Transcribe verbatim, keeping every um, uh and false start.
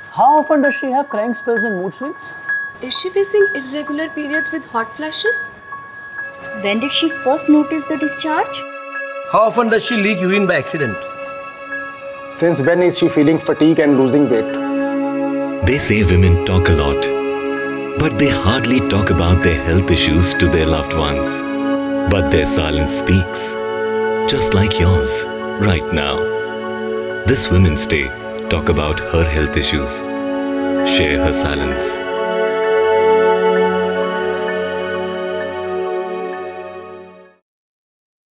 How often does she have crying spells and mood swings? Is she facing irregular periods with hot flashes? When did she first notice the discharge? How often does she leak urine by accident? Since when is she feeling fatigue and losing weight? They say women talk a lot, but they hardly talk about their health issues to their loved ones. But their silence speaks, just like yours, right now. This Women's Day, talk about her health issues. Share her silence.